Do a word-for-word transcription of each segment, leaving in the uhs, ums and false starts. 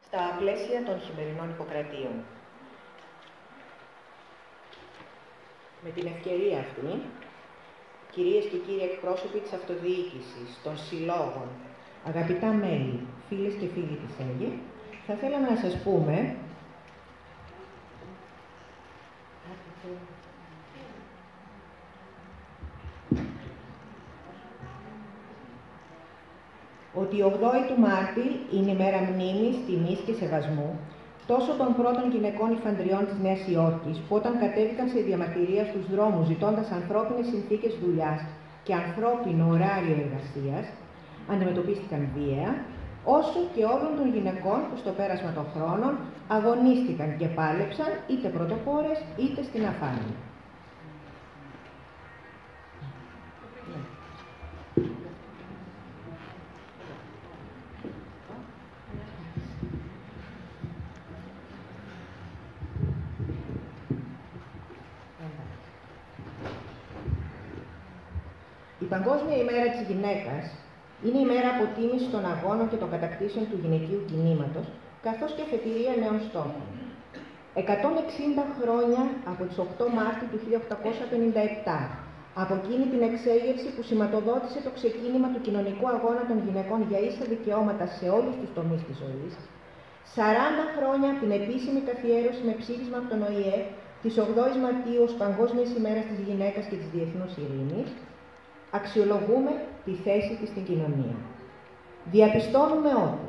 στα πλαίσια των χειμερινών Ιπποκρατίων. Με την ευκαιρία αυτή, κυρίες και κύριοι εκπρόσωποι της αυτοδιοίκησης, των συλλόγων, αγαπητά μέλη, φίλες και φίλοι της ΕΓΕ, θα θέλαμε να σας πούμε ότι η ογδόη του Μάρτη είναι η μέρα μνήμης, τιμής και σεβασμού τόσο των πρώτων γυναικών υφαντριών της Νέας Υόρκης, που όταν κατέβηκαν σε διαμαρτυρία στους δρόμους ζητώντας ανθρώπινες συνθήκες δουλειάς και ανθρώπινο ωράριο εργασίας, αντιμετωπίστηκαν βία, όσο και όλων των γυναικών που στο πέρασμα των χρόνων αγωνίστηκαν και πάλεψαν είτε πρωτοπόρες είτε στην αφάνεια. Η Παγκόσμια ημέρα της γυναίκας είναι η μέρα αποτίμησης των αγώνων και των κατακτήσεων του γυναικείου κινήματος, καθώς και αφετηρία νέων στόχων. εκατόν εξήντα χρόνια από τις οκτώ Μάρτη του χίλια οκτακόσια πενήντα επτά, από εκείνη την εξέγερση που σηματοδότησε το ξεκίνημα του κοινωνικού αγώνα των γυναικών για ίσα δικαιώματα σε όλους τους τομείς της ζωής, σαράντα χρόνια από την επίσημη καθιέρωση με ψήφισμα από τον ΟΗΕ της ογδόης Μαρτίου ως Παγκόσμιας ημέρας της γυναίκας και της διεθνούς ειρήνης, αξιολογούμε τη θέση της στην κοινωνία. Διαπιστώνουμε ότι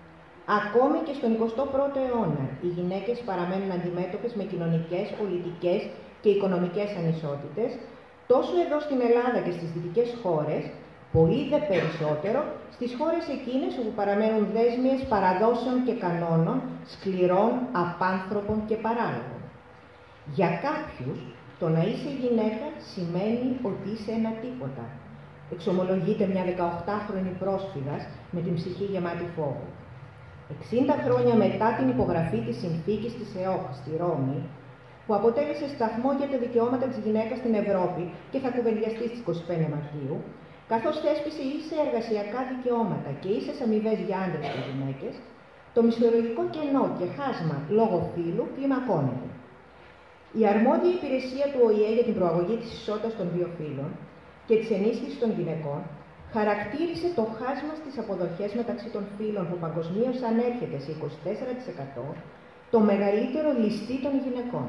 ακόμη και στον εικοστό πρώτο αιώνα οι γυναίκες παραμένουν αντιμέτωπες με κοινωνικές, πολιτικές και οικονομικές ανισότητες, τόσο εδώ στην Ελλάδα και στις δυτικές χώρες, πολύ δε περισσότερο στις χώρες εκείνες όπου παραμένουν δέσμιες παραδόσεων και κανόνων, σκληρών, απάνθρωπων και παράλογων. Για κάποιους, το να είσαι γυναίκα σημαίνει ότι είσαι ένα τίποτα. Εξομολογείται μια δεκαοκτάχρονη πρόσφυγας με την ψυχή γεμάτη φόβο. εξήντα χρόνια μετά την υπογραφή της συνθήκης της ΕΟΚ στη Ρώμη, που αποτέλεσε σταθμό για τα δικαιώματα της γυναίκας στην Ευρώπη και θα κουβεντιαστεί στις είκοσι πέντε Μαρτίου, καθώς θέσπισε ίσα εργασιακά δικαιώματα και ίσες αμοιβές για άντρες και γυναίκες, το μισθολογικό κενό και χάσμα λόγω φύλου κλιμακώνεται. Η αρμόδια υπηρεσία του ΟΗΕ για την προαγωγή της ισότητας των δύο φύλων και της ενίσχυσης των γυναικών χαρακτήρισε το χάσμα στις αποδοχές μεταξύ των φύλων που παγκοσμίως ανέρχεται σε είκοσι τέσσερα τοις εκατό, το μεγαλύτερο ληστή των γυναικών.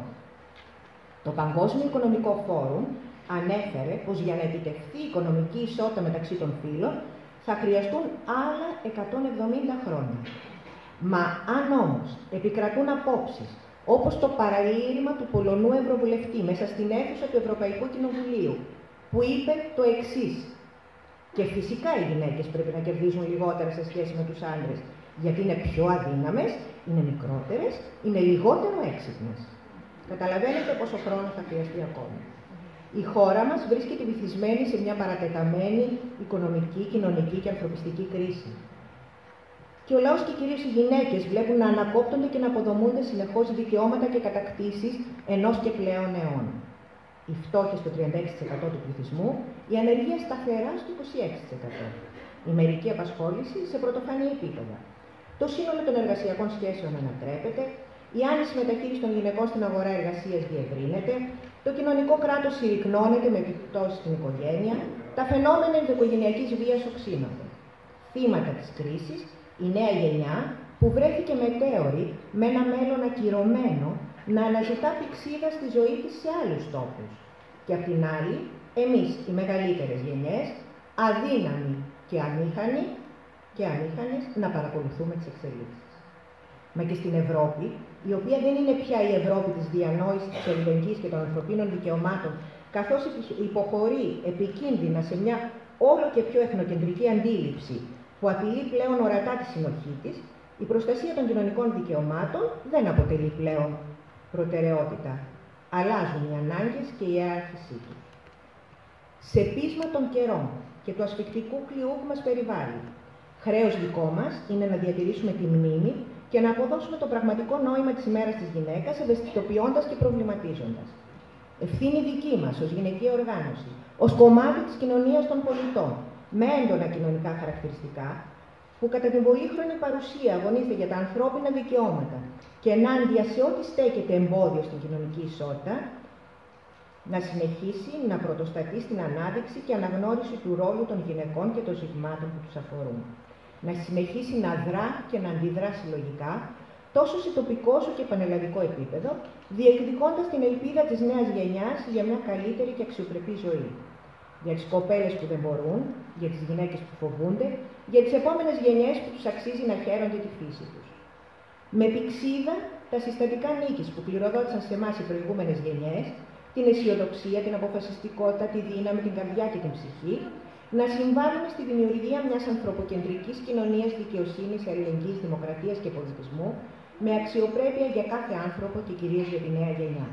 Το Παγκόσμιο Οικονομικό Φόρουμ ανέφερε πως για να επιτευχθεί η οικονομική ισότητα μεταξύ των φύλων θα χρειαστούν άλλα εκατόν εβδομήντα χρόνια. Μα αν όμως επικρατούν απόψεις όπως το παραλήρημα του Πολωνού Ευρωβουλευτή μέσα στην αίθουσα του Ευρωπαϊκού Κοινοβουλίου, που είπε το εξής: και φυσικά οι γυναίκες πρέπει να κερδίζουν λιγότερα σε σχέση με τους άντρες, γιατί είναι πιο αδύναμες, είναι μικρότερες, είναι λιγότερο έξυπνες. Καταλαβαίνετε πόσο χρόνο θα χρειαστεί ακόμη. Η χώρα μας βρίσκεται βυθισμένη σε μια παρατεταμένη οικονομική, κοινωνική και ανθρωπιστική κρίση. Και ο λαός και κυρίως οι γυναίκες βλέπουν να ανακόπτονται και να αποδομούνται συνεχώς δικαιώματα και κατακτήσεις ενός και πλέον αιώνα. Η φτώχεια στο τριάντα έξι τοις εκατό του πληθυσμού, η ανεργία σταθερά στο είκοσι έξι τοις εκατό, η μερική απασχόληση σε πρωτοφανή επίπεδα. Το σύνολο των εργασιακών σχέσεων ανατρέπεται, η άνηση μεταχείριση των γυναικών στην αγορά εργασίας διευρύνεται, το κοινωνικό κράτος συρρυκνώνεται με επιπτώσεις στην οικογένεια, τα φαινόμενα ενδοοικογενειακής βίας οξύνονται. Θύματα της κρίσης, η νέα γενιά που βρέθηκε μετέωρη με ένα μέλλον ακυρωμένο να αναζητά πηξίδα στη ζωή της σε άλλους τόπους. Και απ' την άλλη, εμείς οι μεγαλύτερες γενιές, αδύναμοι και αμήχανοι και αμήχανες να παρακολουθούμε τις εξελίξεις. Μα και στην Ευρώπη, η οποία δεν είναι πια η Ευρώπη της διανόησης, της αλληλεγγύης και των ανθρωπίνων δικαιωμάτων, καθώς υποχωρεί επικίνδυνα σε μια όλο και πιο εθνοκεντρική αντίληψη που απειλεί πλέον ορατά τη συνοχή της, η προστασία των κοινωνικών δικαιωμάτων δεν αποτελεί πλέον προτεραιότητα. Αλλάζουν οι ανάγκες και η ιεράρχησή του. Σε πείσμα των καιρών και του ασφυκτικού κλειού που μας περιβάλλει, χρέος δικό μας είναι να διατηρήσουμε τη μνήμη και να αποδώσουμε το πραγματικό νόημα της ημέρας της γυναίκας, ευαισθητοποιώντας και προβληματίζοντας. Ευθύνη δική μας ως γυναικεία οργάνωση, ως κομμάτι της κοινωνίας των πολιτών, με έντονα κοινωνικά χαρακτηριστικά, που κατά την πολύχρονη παρουσία αγωνίζεται για τα ανθρώπινα δικαιώματα και ενάντια σε ό,τι στέκεται εμπόδιο στην κοινωνική ισότητα, να συνεχίσει να πρωτοστατεί στην ανάδειξη και αναγνώριση του ρόλου των γυναικών και των ζητημάτων που τους αφορούν. Να συνεχίσει να δρά και να αντιδρά συλλογικά, τόσο σε τοπικό όσο και πανελλαδικό επίπεδο, διεκδικώντας την ελπίδα της νέας γενιάς για μια καλύτερη και αξιοπρεπή ζωή. Για τις κοπέλες που δεν μπορούν, για τις γυναίκες που φοβούνται, για τις επόμενες γενιές που τους αξίζει να χαίρονται τη φύση τους. Με πηξίδα τα συστατικά νίκης που κληροδότησαν σε εμάς οι προηγούμενες γενιές, την αισιοδοξία, την αποφασιστικότητα, τη δύναμη, την καρδιά και την ψυχή, να συμβάλλουμε στη δημιουργία μιας ανθρωποκεντρικής κοινωνίας δικαιοσύνης, αλληλεγγύης, δημοκρατίας και πολιτισμού, με αξιοπρέπεια για κάθε άνθρωπο και κυρίως για τη νέα γενιά.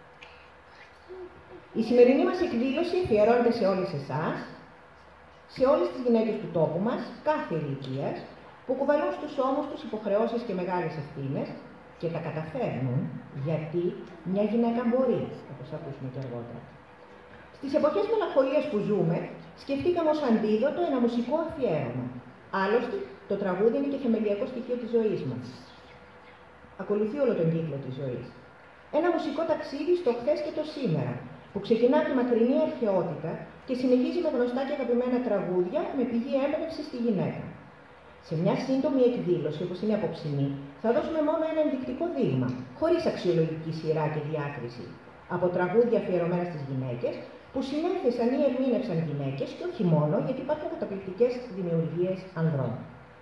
Η σημερινή μας εκδήλωση αφιερώνεται σε όλες εσάς, σε όλες τις γυναίκες του τόπου μας, κάθε ηλικίας, που κουβαλούν στους ώμους τους υποχρεώσεις και μεγάλες ευθύνες και τα καταφέρνουν γιατί μια γυναίκα μπορεί, όπως θα ακούσουμε και αργότερα. Στις εποχές μελαγχολίας που ζούμε, σκεφτήκαμε ως αντίδοτο ένα μουσικό αφιέρωμα. Άλλωστε, το τραγούδι είναι και θεμελιακό στοιχείο της ζωής μας. Ακολουθεί όλο τον κύκλο της ζωής. Ένα μουσικό ταξίδι στο χθες και το σήμερα, που ξεκινά από τη μακρινή αρχαιότητα και συνεχίζει με γνωστά και αγαπημένα τραγούδια με πηγή έμπνευση στη γυναίκα. Σε μια σύντομη εκδήλωση, όπως είναι η απόψινή, θα δώσουμε μόνο ένα ενδεικτικό δείγμα, χωρίς αξιολογική σειρά και διάκριση, από τραγούδια αφιερωμένα στις γυναίκες, που συνέθεσαν ή ερμήνευσαν γυναίκες και όχι μόνο, γιατί υπάρχουν καταπληκτικές δημιουργίες ανδρών.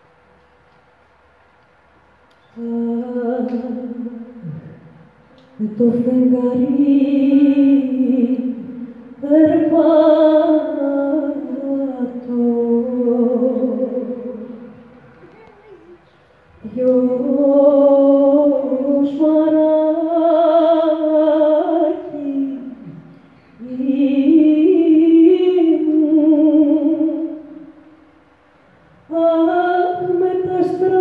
Με το φεγγαρί περπάτω, γιος μαράκι ήμουν, αχ με τα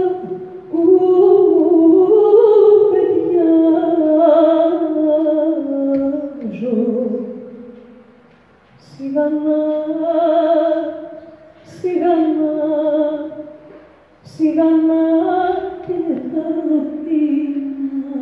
στραγούδια σιγανά, σιγανά, σιγανά και τα πείνα.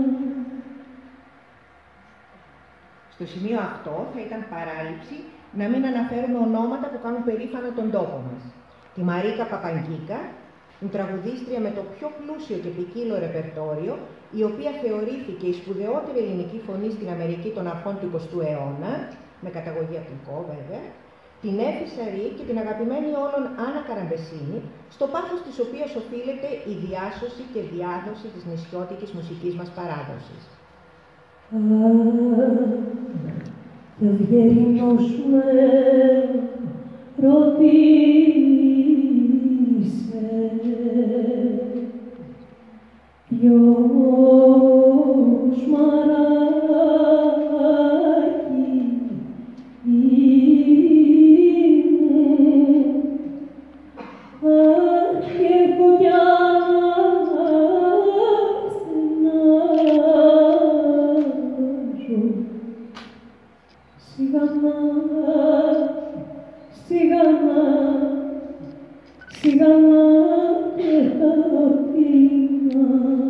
Στο σημείο αυτό θα ήταν παράληψη να μην αναφέρουμε ονόματα που κάνουν περήφανο τον τόπο μας. Τη Μαρίκα Παπαγκίκα, την τραγουδίστρια με το πιο πλούσιο και ποικίλο ρεπερτόριο, η οποία θεωρήθηκε η σπουδαιότερη ελληνική φωνή στην Αμερική των αρχών του εικοστού αιώνα, με καταγωγή από την Κο, βέβαια, την Έφη Σαρή και την αγαπημένη όλων Άννα Καραμπεσίνη, στο πάθος της οποίας οφείλεται η διάσωση και διάδοση της νησιώτικης μουσικής μας παράδοσης. Κι ο Βιερινός με ρωτήσε ποιος μαράκι ήμουν, αχ κι έχω κι αναστενάζω, σιγανά, σιγανά, σιγανά και τα πείνα.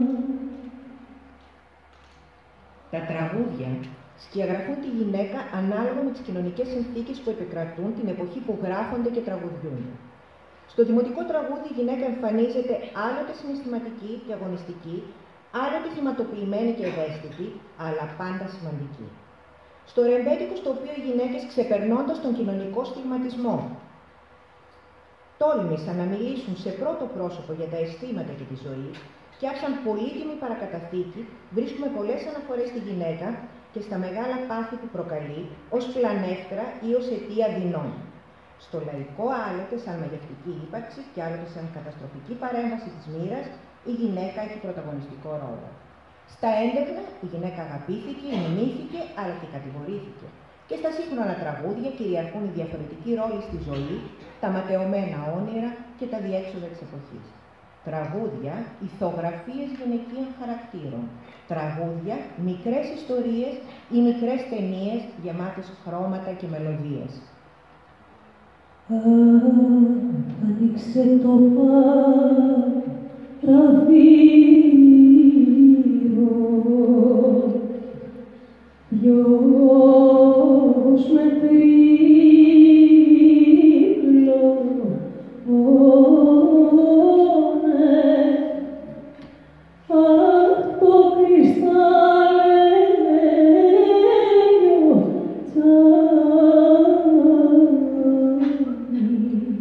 Τα τραγούδια σκιαγραφούν τη γυναίκα ανάλογα με τις κοινωνικές συνθήκες που επικρατούν την εποχή που γράφονται και τραγουδιούνται. Στο δημοτικό τραγούδι η γυναίκα εμφανίζεται άλλοτε συναισθηματική και αγωνιστική, άλλοτε θυματοποιημένη και ευαίσθητη, αλλά πάντα σημαντική. Στο ρεμπέτικο, στο οποίο οι γυναίκες, ξεπερνώντας τον κοινωνικό στιγματισμό, τόλμησαν να μιλήσουν σε πρώτο πρόσωπο για τα αισθήματα και τη ζωή και άφησαν πολύτιμη παρακαταθήκη, βρίσκουμε πολλές αναφορές στη γυναίκα και στα μεγάλα πάθη που προκαλεί ως πλανεύτρα ή ως αιτία δεινών. Στο λαϊκό, άλλοτε σαν μαγευτική ύπαρξη και άλλοτε σαν καταστροφική παρέμβαση της μοίρας, η γυναίκα έχει πρωταγωνιστικό ρόλο. Στα έντεχνα, η γυναίκα αγαπήθηκε, μιμήθηκε, αλλά και κατηγορήθηκε. Και στα σύγχρονα τραγούδια κυριαρχούν οι διαφορετικοί ρόλοι στη ζωή, τα ματαιωμένα όνειρα και τα διέξοδα της εποχής. Τραγούδια, ηθογραφίες γυναικείων χαρακτήρων. Τραγούδια, μικρές ιστορίες ή μικρές ταινίες γεμάτες χρώματα και μελωδίες. Άνοιξε το παραθύρο, ποιος με τρίγλωνε, αχ το κρυστάλλιο τσάμι,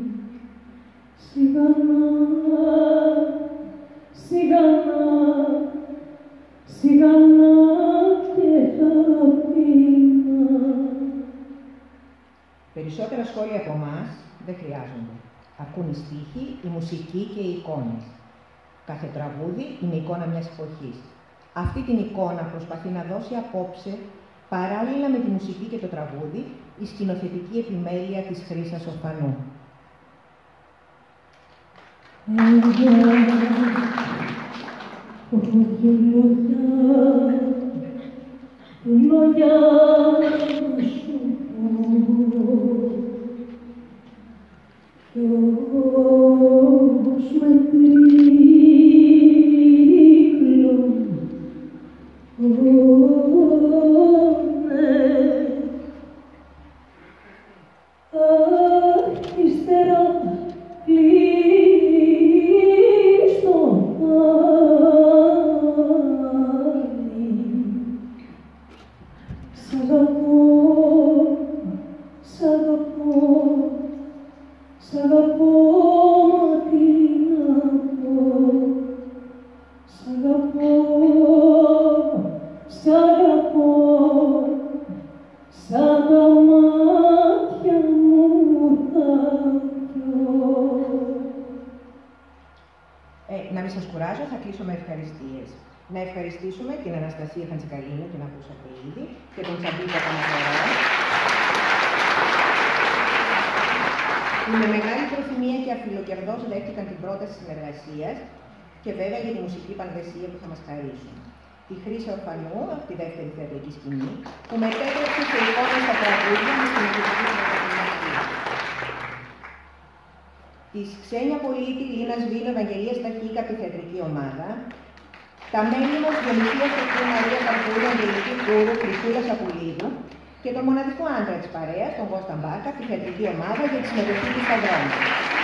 σιγανά, σιγανά, σιγανά και ταπεινά. Περισσότερα σχόλια από εμάς δεν χρειάζονται. Ακούν οι στίχοι, η μουσική και οι εικόνες. Κάθε τραγούδι είναι εικόνα μιας εποχής. Αυτή την εικόνα προσπαθεί να δώσει απόψε, παράλληλα με τη μουσική και το τραγούδι, η σκηνοθετική επιμέλεια της Χρύσας Ορφανού. Λόγια σου πω, ποιος με τρίγλωνε, αχ ύστερα κλείστο πάλι. Σ' αγαπώ, σ' αγαπώ, σ' αγαπώ, μα τι να πω. Σ' αγαπώ, σ' αγαπώ, σαν τα μάτια μου τα πιω. Ε, να μην σας κουράζω, θα κλείσω με ευχαριστίες. Να ευχαριστήσουμε την Αναστασία Χαντζικαλίνου, την ακούσατε ήδη, και τον Τσαμπίτα Παναγορά. Με μεγάλη προθυμία και αφιλοκερδώς δέχτηκαν την πρόταση συνεργασίας και βέβαια για τη μουσική πανδεσία που θα μας χαρίσουν. Τη Χρύσα Ορφανού, τη δεύτερη θεατρική σκηνή, που μετέτρεψε σε εικόνα στα τραγούδια με την μουσική συνεργασία. Της Ξένια Πολίτη, Λίνα Σβήνου, Ευαγγελία Σταχίκα από τη θεατρική ομάδα. Τα μέλη μας Διονυσία Στοχού, Μαρία Καρπούρου, Αγγελική Κούρου, Χρυσούλα Σαπουλίδου και τον μοναδικό άντρα της παρέας, τον Κώστα Μπάκα, τη θεατρική ομάδα για τη συμμετοχή της στα δρόμια.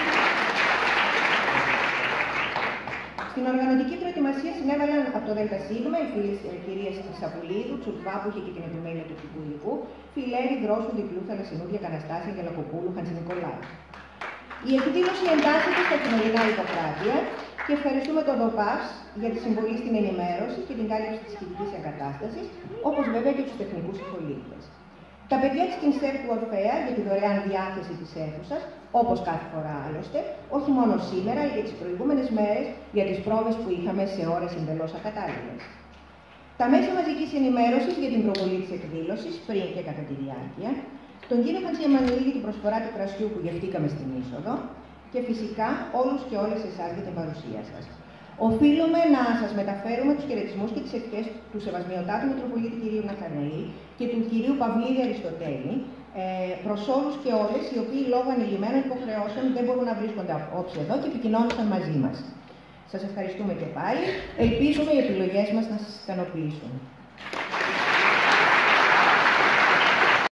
Στην οργανωτική προετοιμασία συνέβαλαν από το ΔΣ οι φίλες κυρίες της Σαπουλίδου, Τσουρκβά που είχε και την επιμέλεια του ηθικού υλικού, Φιλέρη, Δρόσου, Διπλού, Θαλασσινούδια, Καναστάση, Αγγελακοπούλου, Χατζηνικολάου. Η εκδήλωση εντάσσεται στα κοινωνικά υποκράτεια και ευχαριστούμε τον ΔΟΠΑΣ για τη συμβολή στην ενημέρωση και την κάλυψη της σχετικής εγκατάστασης, όπως βέβαια και τους τεχνικούς συμπολίτες. Τα παιδιά της Κινσέρ του Ορφέα για τη δωρεάν διάθεση της αίθουσας, όπως κάθε φορά άλλωστε, όχι μόνο σήμερα, αλλά και τις προηγούμενες μέρες για τις πρόβες που είχαμε σε ώρες εντελώς ακατάλληλες. Τα μέσα μαζικής ενημέρωσης για την προβολή της εκδήλωσης, πριν και κατά τη διάρκεια, τον κύριο Χατζιεμμανουήλ για την προσφορά του κρασιού που γευτήκαμε στην είσοδο και φυσικά όλους και όλες εσάς για την παρουσία σας. Οφείλουμε να σας μεταφέρουμε τους χαιρετισμούς και τις ευχές του Σεβασμιωτάτου Μητροπολίτη κ. Ναθαναήλ και του κ. Παυλίδη Αριστοτέλη ε, προς όλους και όλες οι οποίοι λόγω ανηλυμένων υποχρεώσεων δεν μπορούν να βρίσκονται απόψε εδώ και επικοινώνησαν μαζί μας. Σας ευχαριστούμε και πάλι. Ελπίζουμε οι επιλογές μας να σας ικανοποιήσουν.